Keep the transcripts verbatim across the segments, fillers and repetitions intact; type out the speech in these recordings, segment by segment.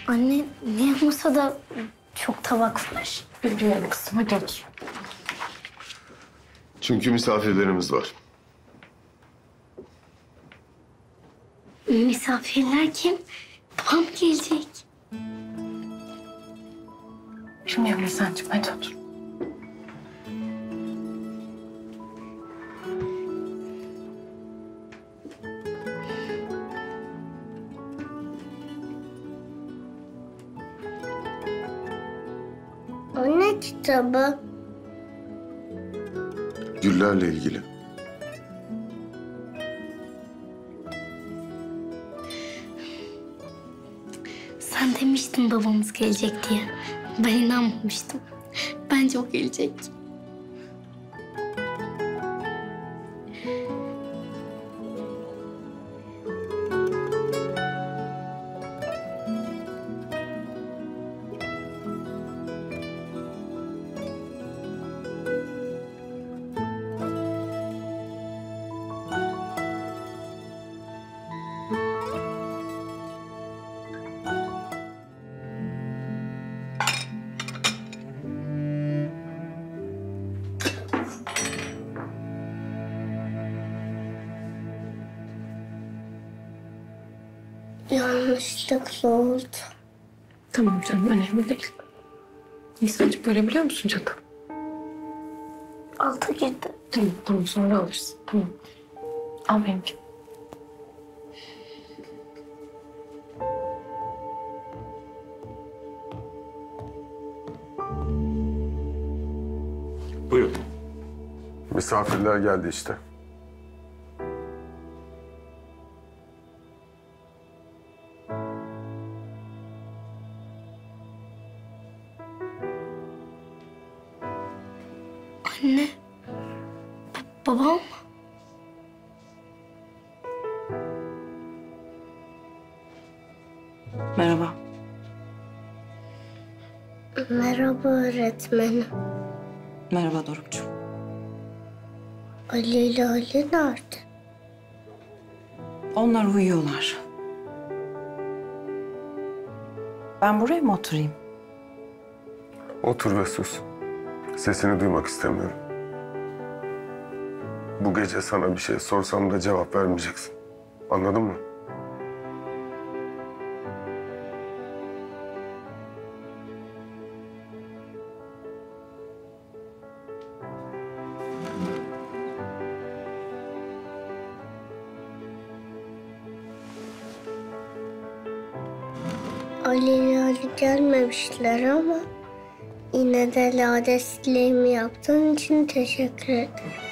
Anne niye masada çok tabak var? Bilmiyorum kızım, hadi otur. Çünkü misafirlerimiz var. Misafirler kim? Babam gelecek. Bilmiyorum Nisan'cığım, hadi otur. O ne kitabı? Güllerle ilgili. Sen demiştin babamız gelecek diye. Ben inanmamıştım. Bence o gelecek. Yanlışlıkla oldu. Tamam canım, önemli değil. Nisan'cığım görebiliyor musun canım? Altı girdi. Tamam, tamam sonra alırsın. Tamam. Al benimki. Buyurun. Misafirler geldi işte. Anne. Ba- babam. Merhaba. Merhaba öğretmenim. Merhaba Doruk'cuğum. Ali ile Ali nerede? Onlar uyuyorlar. Ben buraya mı oturayım? Otur ve sus. Sesini duymak istemiyorum. Bu gece sana bir şey sorsam da cevap vermeyeceksin. Anladın mı? Ali ile Ali gelmemişler ama yine de lade sileğimi yaptığın için teşekkür ederim.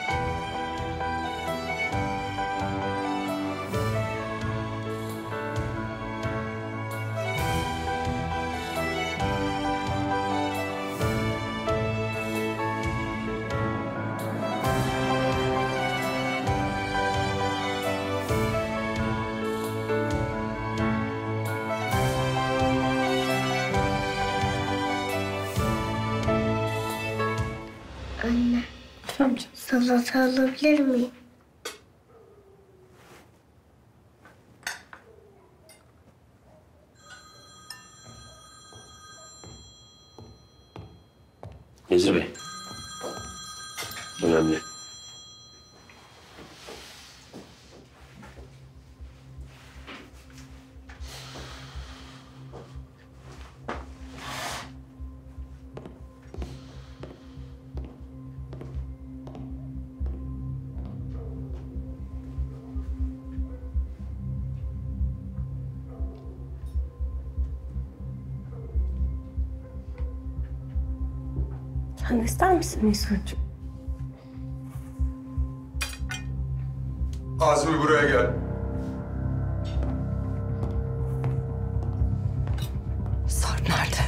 Anne, Tamam canım. salata alabilir miyim? Nezir Bey. Önemli. Sen de ister misin Nisan'cığım? Azmi buraya gel. Sarp nerede?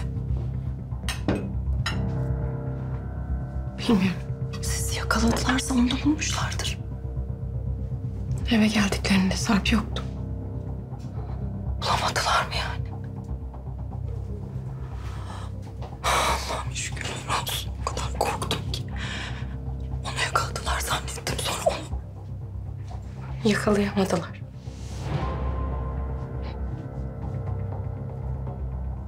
Bilmiyorum. Sizi yakaladılarsa onu da bulmuşlardır. Eve geldiklerinde Sarp yoktu. Bulamadılar mı yani? Allah'ım şükürler olsun. O kadar korktum ki. Onu yakaladılar zannettim, sonra onu... Yakalayamadılar.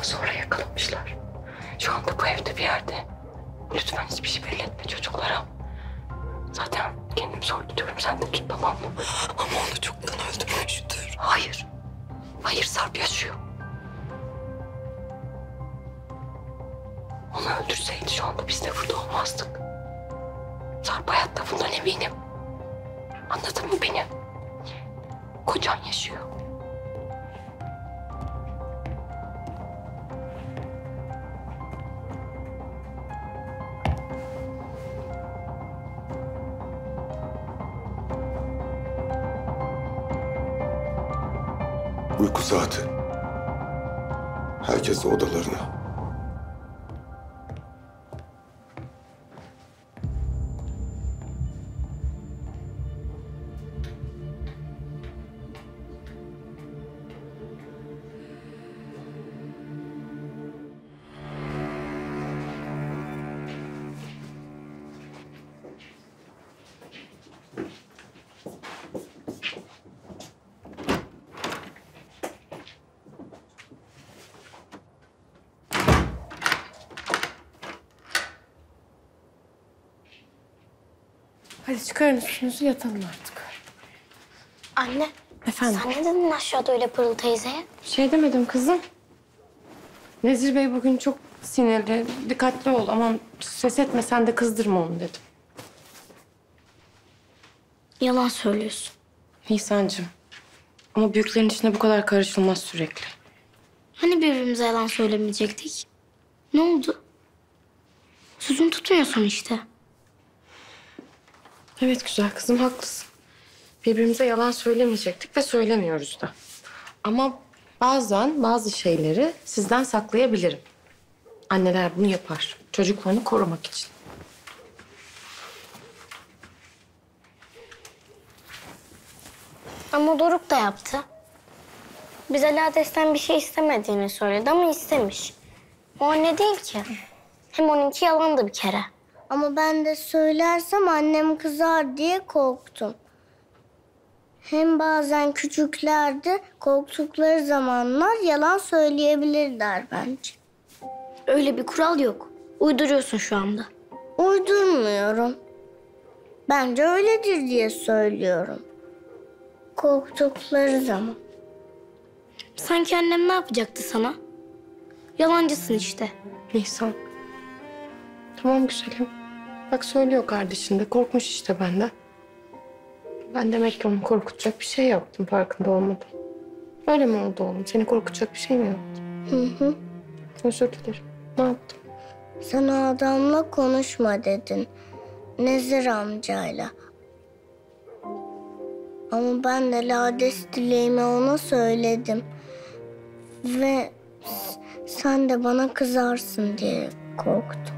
Ama sonra yakalamışlar. Şu anda bu evde bir yerde. Lütfen hiçbir şey belli etme çocuklara. Zaten kendim zor tutuyorum. Sen de tut, tamam mı? Ama onu çoktan öldürmüştür. Hayır. Hayır, Sarp yaşıyor. Onu öldürseydi şu anda biz de burada olmazdık. Sarp hayatta, bundan eminim. Anladın mı beni? Kocan yaşıyor. Uyku saati. Herkes de odalarına. Hadi çıkarın üstünüzü, yatalım artık. Anne, Efendim? sen ne dedin aşağıda öyle Pırıl teyzeye? Bir şey demedim kızım. Nezir Bey bugün çok sinirli. Dikkatli ol, aman ses etme, sen de kızdırma onu dedim. Yalan söylüyorsun. Nisan'cığım. Ama büyüklerin içine bu kadar karışılmaz sürekli. Hani birbirimize yalan söylemeyecektik? Ne oldu? Sözünü tutmuyorsun işte. Evet güzel kızım, haklısın. Birbirimize yalan söylemeyecektik ve söylemiyoruz da. Ama bazen bazı şeyleri sizden saklayabilirim. Anneler bunu yapar. Çocuklarını korumak için. Ama Doruk da yaptı. Bize Lades'ten bir şey istemediğini söyledi ama istemiş. O anne değil ki. Hem onunki yalandı bir kere. Ama ben de söylersem annem kızar diye korktum. Hem bazen küçüklerde korktukları zamanlar yalan söyleyebilirler bence. Öyle bir kural yok. Uyduruyorsun şu anda. Uydurmuyorum. Bence öyledir diye söylüyorum. Korktukları zaman. Sanki annem ne yapacaktı sana? Yalancısın işte. Nisan. Tamam güzelim. Bak söylüyor kardeşin de. Korkmuş işte benden. Ben demek ki onu korkutacak bir şey yaptım, farkında olmadan. Öyle mi oldu oğlum? Seni korkutacak bir şey mi yaptım? Hı hı. Özür dilerim. Ne yaptım? Sana adamla konuşma dedin. Nezir amcayla. Ama ben de Lades dileğimi ona söyledim. Ve s- sen de bana kızarsın diye korktum.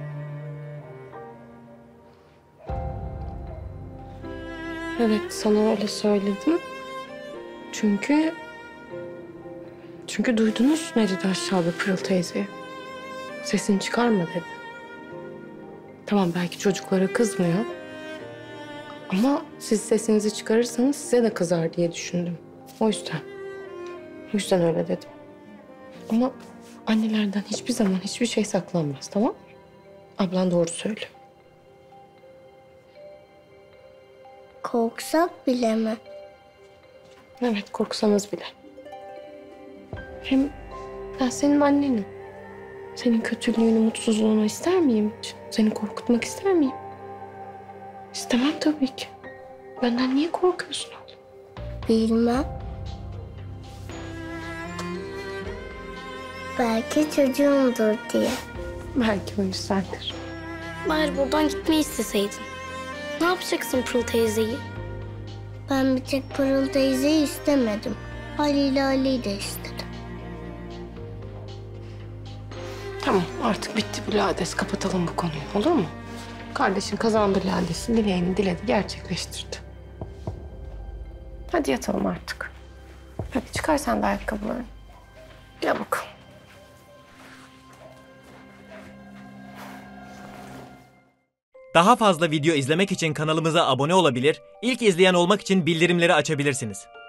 Evet, sana öyle söyledim. Çünkü... Çünkü duydunuz ne dedi aşağıda Pırıl teyzeye. Sesini çıkarma dedi. Tamam belki çocuklara kızmıyor. Ama siz sesinizi çıkarırsanız size de kızar diye düşündüm. O yüzden. O yüzden öyle dedim. Ama annelerden hiçbir zaman hiçbir şey saklanmaz, tamam mı? Ablan doğru söylüyor. Korksak bile mi? Evet, korksanız bile. Hem ben senin annenim. Senin kötülüğünü, mutsuzluğunu ister miyim hiç? Seni korkutmak ister miyim? İstemem tabii ki. Benden niye korkuyorsun oğlum? Bilmem. Belki çocuğumdur diye. Belki o yüzdendir. Bari buradan gitmeyi isteseydin. Ne yapacaksın Pırıl teyzeyi? Ben bir tek Pırıl teyzeyi istemedim. Ali ile Ali'yi de istedim. Tamam, artık bitti bu lades. Kapatalım bu konuyu, olur mu? Kardeşin kazandı ladesi, dileğini diledi, gerçekleştirdi. Hadi yatalım artık. Hadi çıkar sen de ayakkabılarını. Gel bakalım. Daha fazla video izlemek için kanalımıza abone olabilir, ilk izleyen olmak için bildirimleri açabilirsiniz.